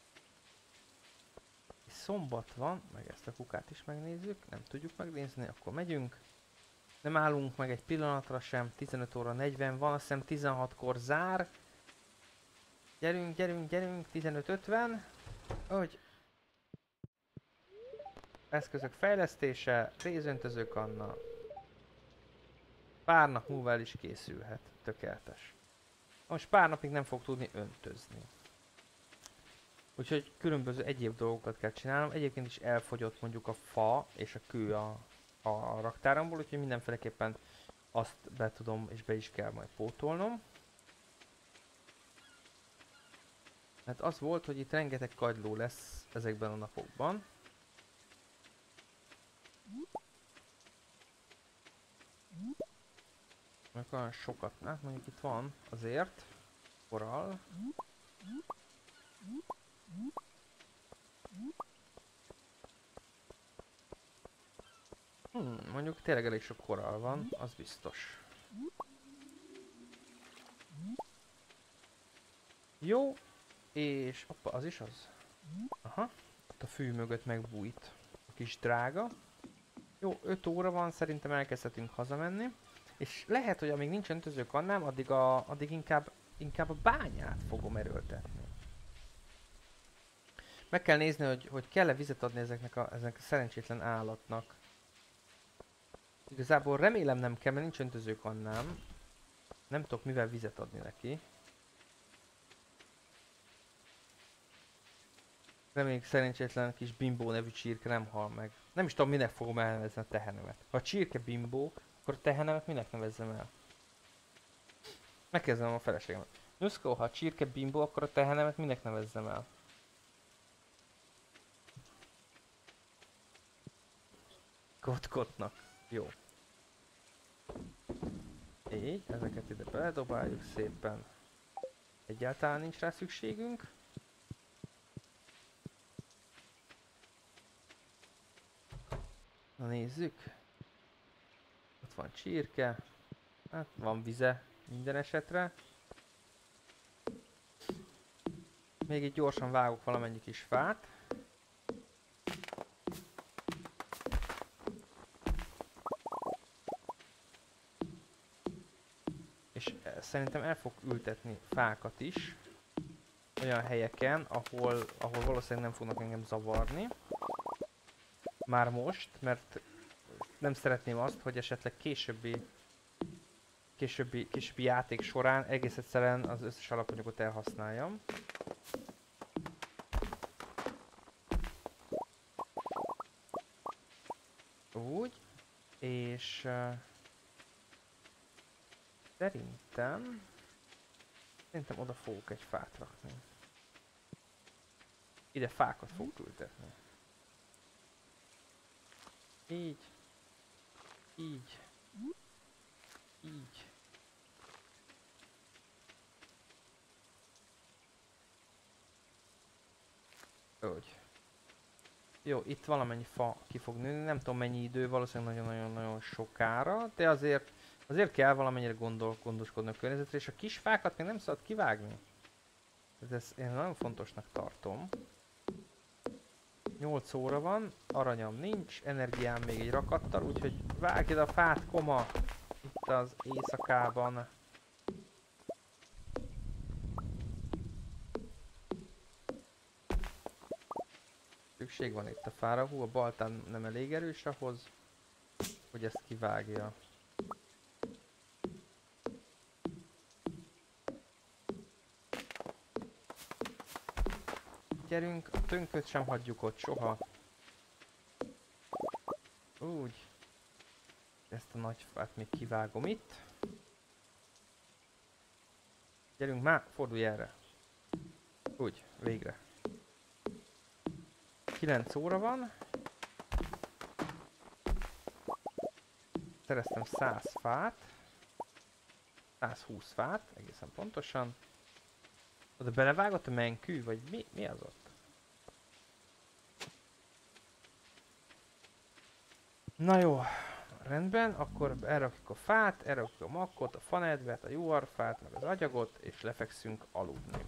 Szombat van, meg ezt a kukát is megnézzük. Nem tudjuk megnézni, akkor megyünk. Nem állunk meg egy pillanatra sem, tizenöt óra negyven van, azt hiszem tizenhatkor zár. Gyerünk, gyerünk, gyerünk, tizenöt ötven. Hogy? Eszközök fejlesztése, rézöntözőkanna. Pár nap múlva el is készülhet, tökéletes. Most pár napig nem fog tudni öntözni. Úgyhogy különböző egyéb dolgokat kell csinálnom. Egyébként is elfogyott mondjuk a fa és a kő a, a raktáromból, úgyhogy mindenféleképpen azt be tudom és be is kell majd pótolnom. Hát az volt, hogy itt rengeteg kagyló lesz ezekben a napokban. Meg olyan sokat, hát mondjuk itt van azért. Korall. Hmm, mondjuk tényleg elég sok korall van, az biztos. Jó, és oppa, az is az. Aha, ott a fű mögött megbújt a kis drága. Jó, öt óra van, szerintem elkezdhetünk hazamenni. És lehet, hogy amíg nincs öntözőkannám, addig, a, addig inkább, inkább a bányát fogom erőltetni. Meg kell nézni, hogy, hogy kell-e vizet adni ezeknek a, ezeknek a szerencsétlen állatnak. Igazából remélem nem kell, mert nincs öntözőkannám. Nem tudok mivel vizet adni neki. Reméljük szerencsétlen kis Bimbó nevű csirke nem hal meg. Nem is tudom, minek fogom elnevezni a tehenemet. Ha a csirke Bimbó, akkor a tehenemet minek nevezzem el? Megkezdem a feleségemet. Nuszkó, ha a csirke Bimbó, akkor a tehenemet minek nevezzem el? Kotkotnak. Jó. Így, ezeket ide beledobáljuk szépen. Egyáltalán nincs rá szükségünk. Na nézzük. Ott van csirke. Hát van vize minden esetre. Még itt gyorsan vágok valamennyi kis fát. szerintem el fog ültetni fákat is. Olyan helyeken, ahol, ahol valószínűleg nem fognak engem zavarni. Már most, mert nem szeretném azt, hogy esetleg későbbi, későbbi, későbbi játék során egész egyszerűen az összes alapanyagot elhasználjam. Úgy. És... Uh, szerintem... Szerintem oda fogok egy fát rakni. Ide fákat fogok ültetni. Így. Így. Így. Úgy. Jó, itt valamennyi fa ki fog nőni, nem tudom mennyi idő, valószínűleg nagyon-nagyon-nagyon sokára, de azért, azért kell valamennyire gondol, gondoskodni a környezetre, és a kis fákat még nem szabad kivágni. Ez, ezt én nagyon fontosnak tartom. nyolc óra van, aranyam nincs, energiám még egy rakattal, úgyhogy vágj ide a fát, koma! Itt az éjszakában. Szükség van itt a fára, hú, a baltán nem elég erős ahhoz, hogy ezt kivágja. Gyerünk, a tönköt sem hagyjuk ott soha. Úgy. Ezt a nagy fát még kivágom itt. Gyerünk már, fordulj erre. Úgy, végre. kilenc óra van. Szereztem száz fát. százhúsz fát, egészen pontosan. Oda belevágott a menkű, vagy mi, mi az ott? Na jó, rendben, akkor elrakjuk a fát, elrakjuk a makkot, a fanedvet, a juharfát, meg az agyagot, és lefekszünk aludni.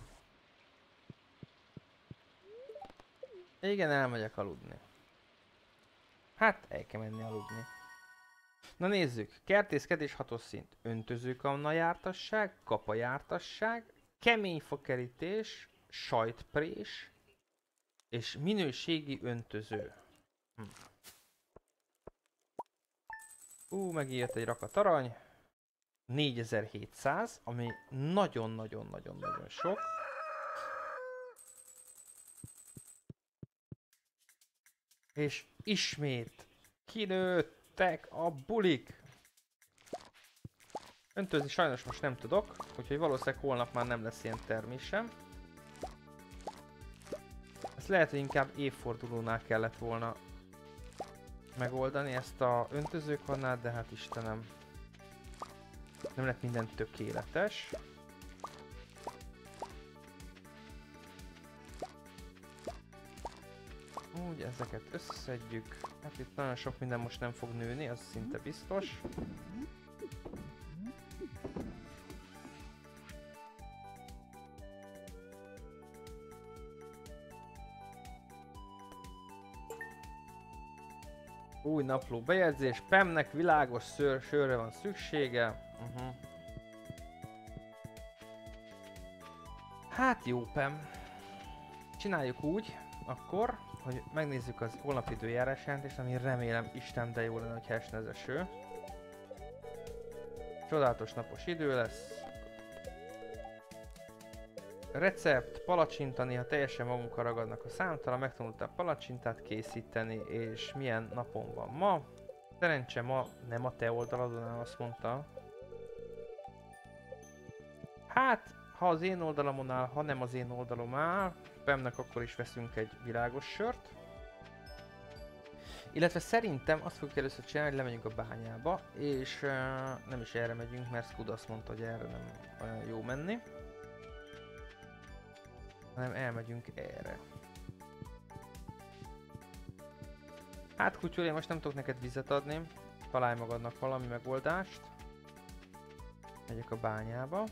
Igen, elmegyek aludni. Hát, el kell menni aludni. Na nézzük, kertészkedés hatos szint, öntözőkamna jártasság, kapa jártasság, kemény fakerítés, sajtprés, és minőségi öntöző. Hm. Ú, megijött egy rakat arany. négyezer-hétszáz, ami nagyon-nagyon-nagyon-nagyon sok. És ismét kinőttek a bulik. Öntözni sajnos most nem tudok, úgyhogy valószínűleg holnap már nem lesz ilyen termésem. Ezt lehet, hogy inkább évfordulónál kellett volna megoldani ezt a öntözőkannát, de hát Istenem, nem lett minden tökéletes. Úgy, ezeket összeszedjük. Hát itt nagyon sok minden most nem fog nőni, az szinte biztos. Új napló bejegyzés, Pemnek világos szőr, sörre van szüksége. Uh-huh. Hát jó, Pem. Csináljuk úgy, akkor, hogy megnézzük az holnapi időjárás jelentést, ami remélem Isten de jó lenne, hogy esne az eső. Csodálatos napos idő lesz. Recept, palacsinta, néha teljesen magunkkal ragadnak a számtalan, megtanultam palacsintát készíteni, és milyen napon van ma. Szerencse ma nem a te oldaladon, azt mondta. Hát, ha az én oldalamon áll, ha nem az én oldalom áll, Pemnek akkor is veszünk egy világos sört. Illetve szerintem azt fogjuk először csinálni, hogy lemegyünk a bányába, és uh, nem is erre megyünk, mert Scud azt mondta, hogy erre nem olyan jó menni. Hanem elmegyünk erre. Hát kutyul, én most nem tudok neked vizet adni. Találj magadnak valami megoldást. Megyek a bányába.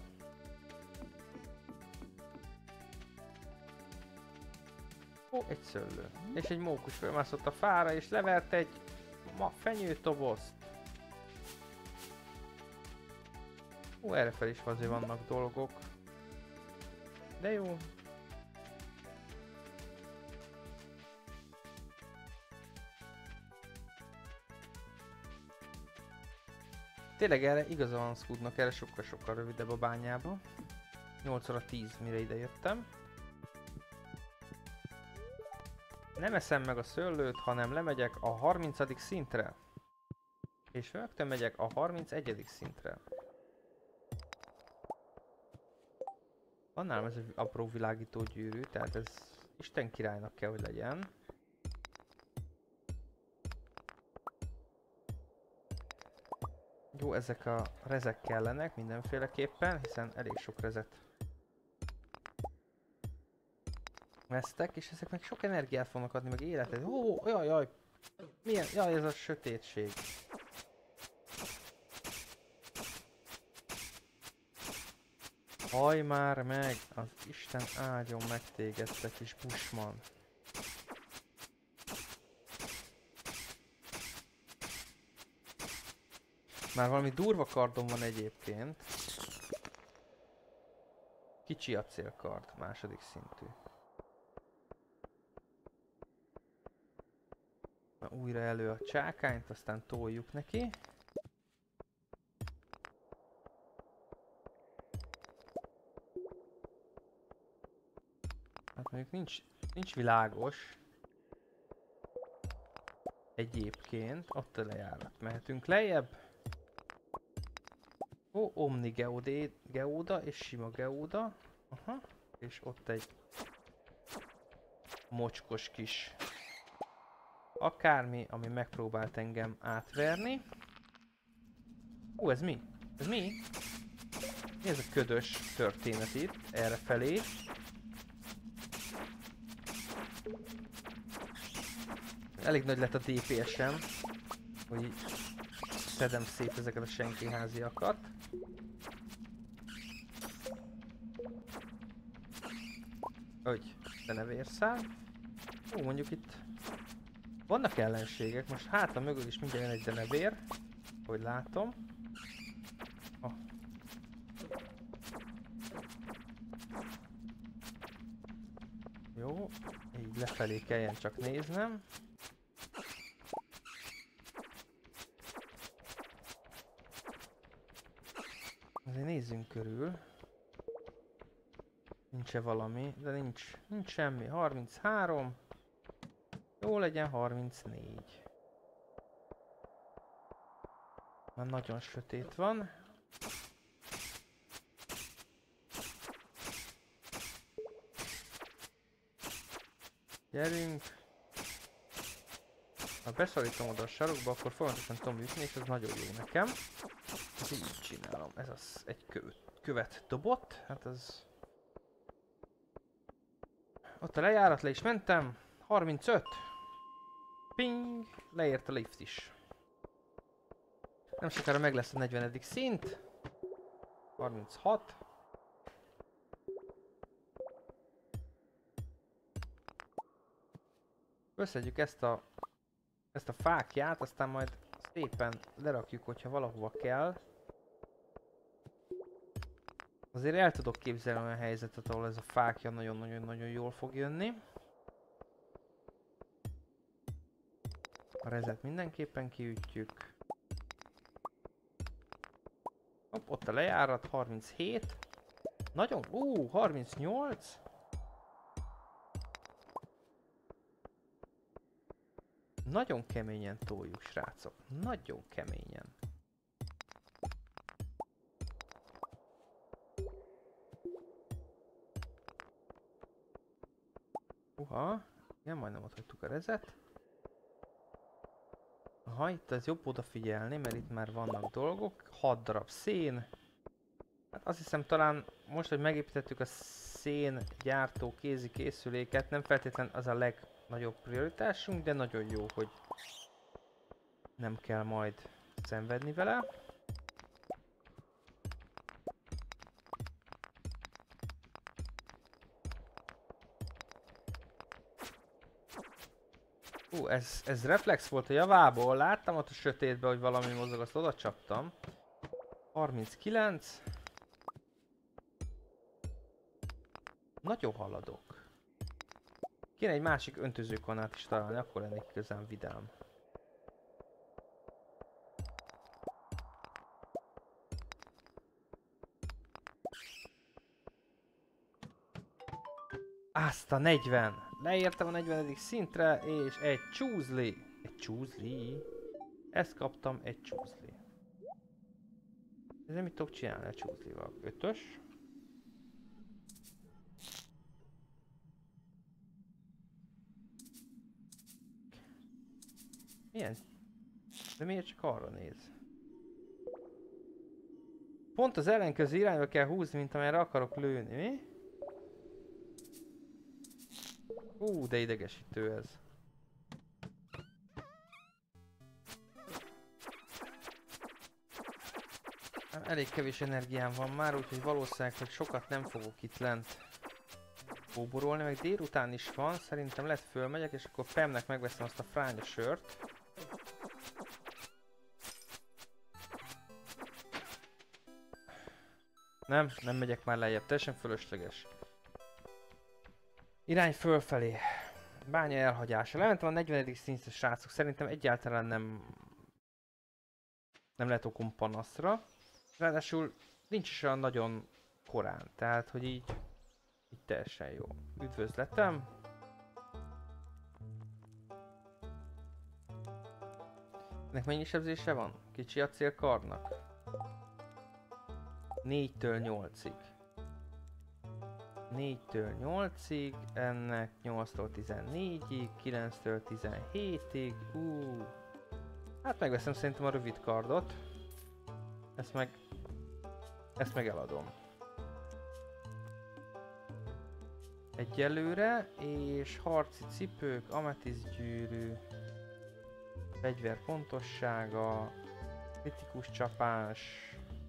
Ó, egy szőlő. És egy mókus fölmászott a fára, és levert egy ma fenyőtobozt. Ó, errefel is azért vannak dolgok. De jó. Tényleg erre igaza van Scootnak, erre sokkal-sokkal rövidebb a bányába. nyolc óra tíz, mire ide jöttem. Nem eszem meg a szőlőt, hanem lemegyek a harmincadik szintre. És rögtön megyek a harmincegyedik szintre. Van nálam ez egy apró világító gyűrű, tehát ez Isten királynak kell, hogy legyen. Jó, ezek a rezek kellenek mindenféleképpen, hiszen elég sok rezet vesztek, és ezek meg sok energiát fognak adni, meg életet. Ó, jaj, jaj, milyen, jaj, ez a sötétség. Haj már meg, az Isten áldjon meg téged, te kis busman. Már valami durva kardom van egyébként. Kicsi acélkard, második szintű. Na, újra elő a csákányt, aztán toljuk neki. Hát mondjuk nincs, nincs világos. Egyébként, ott a lejárat. Mehetünk lejjebb. Ó, Omni geodé, geóda és sima geóda. Aha. És ott egy mocskos kis akármi, ami megpróbált engem átverni. Ó, ez mi? Ez mi? Mi ez a ködös történet itt? Errefelé. Elég nagy lett a dé pé es-em, hogy így szedem szét ezeket a senkiháziakat. Hogy, de ne vérszál. Ó, mondjuk itt vannak ellenségek, most hátam mögül is mindjárt jön egy denevér, hogy látom. Oh. Jó, így lefelé kelljen csak néznem. Azért nézzünk körül. Nincs-e valami, de nincs, nincs semmi. harminchárom. Jó legyen harmincnégy. Már nagyon sötét van. Gyerünk. Ha beszorítom oda a sarokba, akkor folyamatosan tudom ütni, és ez nagyon jó nekem. Ez így csinálom. Ez az egy kö követ dobott. Hát ez... Ott a lejárat, le is mentem. harmincöt. Ping! Leért a lift is. Nem sokára meg lesz a negyvenedik szint. harminchat. Összedjük ezt a, ezt a fákját, aztán majd szépen lerakjuk, hogyha valahova kell. Azért el tudok képzelni olyan helyzetet, ahol ez a fákja nagyon-nagyon-nagyon jól fog jönni. A rezet mindenképpen kiütjük. Hopp, ott a lejárat, harminchét. Nagyon, ú, harmincnyolc. Nagyon keményen toljuk, srácok. Nagyon keményen. Uha, igen, majdnem ott hagytuk a rezet. Aha, itt ez jobb odafigyelni, mert itt már vannak dolgok. hat darab szén. Hát azt hiszem talán most, hogy megépítettük a széngyártó kézi készüléket, nem feltétlen az a legnagyobb prioritásunk, de nagyon jó, hogy nem kell majd szenvedni vele. Ú, ez, ez reflex volt a javából, láttam ott a sötétben, hogy valami mozog, azt oda csaptam. harminckilenc. Nagyon haladok. Kéne egy másik öntözőkanát is találni, akkor lennék igazán vidám. Azt a negyven! Leértem a negyvenedik szintre, és egy csúzli! Egy csúzli? Ezt kaptam, egy csúzli. Ezzel mit tudok csinálni a csúzlival? Ötös. Milyen? De miért csak arra néz? Pont az ellenkező irányba kell húzni, mint amerre akarok lőni, mi? Ú, de idegesítő ez. Elég kevés energiám van már, úgyhogy valószínűleg, hogy sokat nem fogok itt lent kóborolni, meg délután is van, szerintem lehet fölmegyek, és akkor Pemnek megveszem azt a fránya sört. Nem, nem megyek már lejjebb, teljesen fölösleges. Irány fölfelé. Bánya elhagyása. Lementem a negyvenedik szintre, srácok, szerintem egyáltalán nem... Nem lehet okom panaszra. Ráadásul nincs is olyan nagyon korán, tehát hogy így... Így teljesen jó. Üdvözletem. Ennek mennyi sebzése van? Kicsi a célkarnak? négytől nyolcig. négytől nyolcig, ennek nyolctól tizennégyig, kilenctől tizenhétig, ú. Hát megveszem szerintem a rövid kardot. Ezt meg... Ezt meg eladom. Egyelőre, és harci cipők, ametisztgyűrű, fegyver pontossága, kritikus csapás,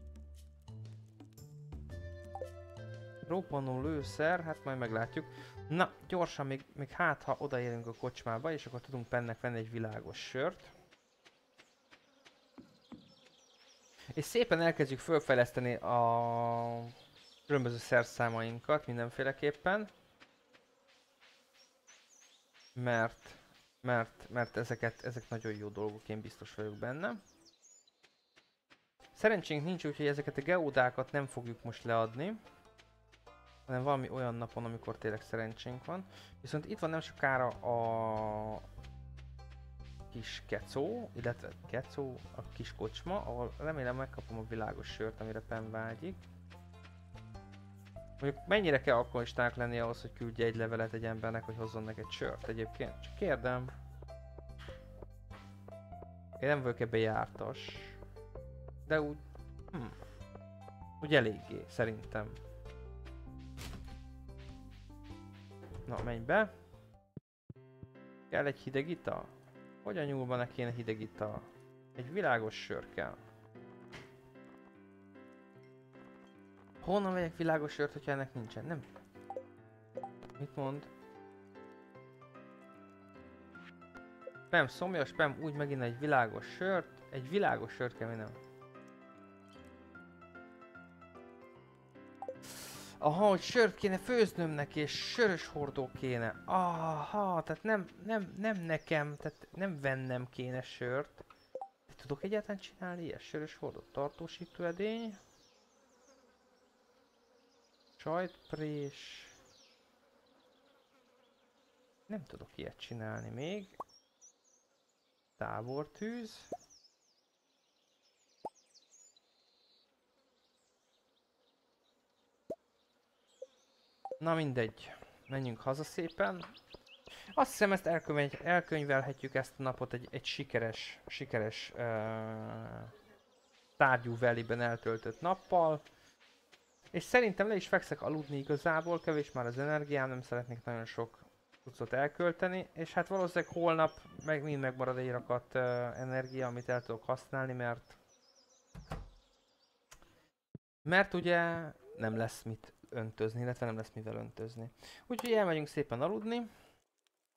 roppanó lőszer, hát majd meglátjuk. Na, gyorsan még, még hát, ha odaérünk a kocsmába, és akkor tudunk Pennek venni egy világos sört. És szépen elkezdjük felfejleszteni a különböző szerszámainkat mindenféleképpen. Mert, mert, mert ezeket, ezek nagyon jó dolgok, én biztos vagyok benne. Szerencsénk nincs, úgyhogy ezeket a geódákat nem fogjuk most leadni. Hanem valami olyan napon, amikor tényleg szerencsénk van. Viszont itt van nem sokára a kis kecó, illetve kecó, a kis kocsma, ahol remélem megkapom a világos sört, amire Pen vágyik. Mondjuk mennyire kell alkoholistának lenni ahhoz, hogy küldje egy levelet egy embernek, hogy hozzon neki egy sört egyébként? Csak kérdem. Én nem vagyok ebbe jártas. De úgy... Hm. Úgy eléggé, szerintem. Na, menj be. Kell egy hideg ital? Hogyan nyúlva ne kéne hideg ital? Egy világos sör kell. Honnan vegyek világos sört, hogyha ennek nincsen? Nem. Mit mond? Pem szomjas, Pem úgy megint egy világos sört. Egy világos sört kell, mi nem? Aha, hogy sört kéne főznöm neki, és sörös hordó kéne. Aha, tehát nem, nem, nem nekem, tehát nem vennem kéne sört. Tudok egyáltalán csinálni ilyet? Sörös hordó, tartósító edény. Sajtprés. Nem tudok ilyet csinálni még. Tábortűz. Na mindegy, menjünk haza szépen. Azt hiszem, ezt elkönyv elkönyvelhetjük ezt a napot egy, egy sikeres, sikeres uh, Stardew Valley-ben eltöltött nappal. És szerintem le is fekszek aludni igazából, kevés már az energiám, nem szeretnék nagyon sok cuccot elkölteni. És hát valószínűleg holnap meg mind megmarad egy rakat uh, energia, amit el tudok használni, mert... Mert ugye nem lesz mit öntözni, illetve nem lesz mivel öntözni. Úgyhogy elmegyünk szépen aludni.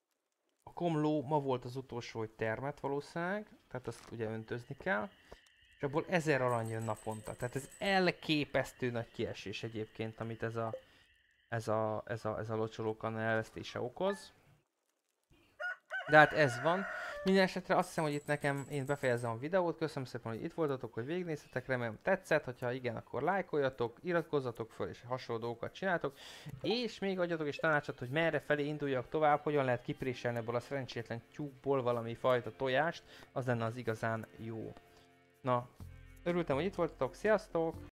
A komló ma volt az utolsó, hogy termet valószínűleg, tehát azt ugye öntözni kell. és abból ezer arany jön naponta. Tehát ez elképesztő nagy kiesés egyébként, amit ez a, ez a, ez a, ez a locsolókan elvesztése okoz. De hát ez van. Minden esetre azt hiszem, hogy itt nekem, én befejezem a videót. Köszönöm szépen, hogy itt voltatok, hogy végignéztetek. Remélem tetszett, hogyha igen, akkor lájkoljatok, iratkozzatok föl, és hasonló dolgokat csináltok. És még adjatok is tanácsot, hogy merre felé induljak tovább, hogyan lehet kipréselni ebből a szerencsétlen tyúkból valami fajta tojást. Az lenne az igazán jó. Na, örültem, hogy itt voltatok. Sziasztok!